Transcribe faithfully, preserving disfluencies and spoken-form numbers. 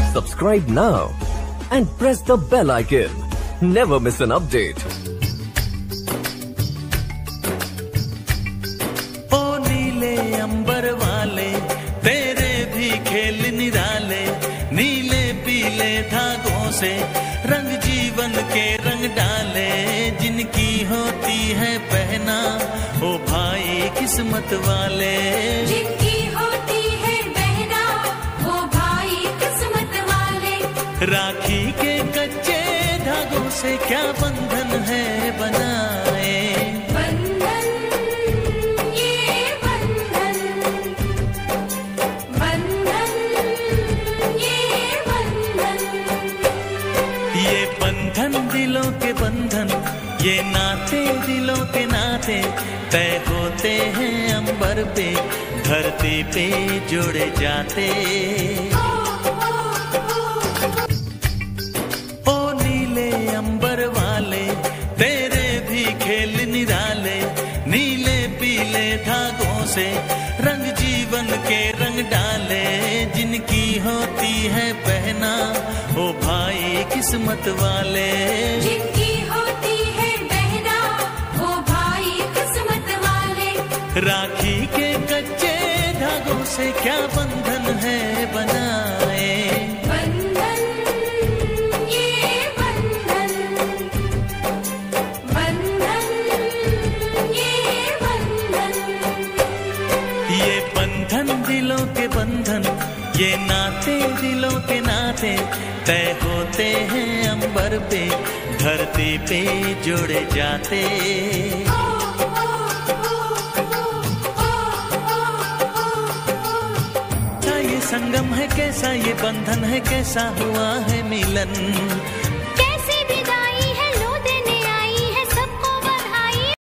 Subscribe now and press the bell icon. Never miss an update. ओ नीले अंबर वाले तेरे भी खेल निराले, नीले पीले धागों से रंग जीवन के रंग डाले, जिनकी होती है पहना ओ भाई किस्मत वाले, जिनकी होती है बहना वो भाई किस्मत वाले। राखी के कच्चे धागों से क्या बंधन है बनाए, बंधन ये बंधन, बंधन ये बंधन, ये बंधन दिलों के बंधन, ये नाते दिलों के नाते तय होते हैं अंबर पे, धरती पे जोड़े जाते। ओ नीले अंबर वाले तेरे भी खेल निराले, नीले पीले धागों से रंग जीवन के रंग डाले, जिनकी होती है पहना ओ भाई किस्मत वाले, जिनकी होती है बहना वो भाई किस्मत वाले। राखी के कच्चे धागों से क्या बंधन है बनाए, बंधन ये बंधन, बंधन ये बंधन, ये बंधन दिलों के बंधन, ये नाते दिलों के नाते तय होते हैं अंबर पे, धरती पे जोड़े जाते। कैसा ये संगम है, कैसा ये बंधन है, कैसा हुआ है मिलन,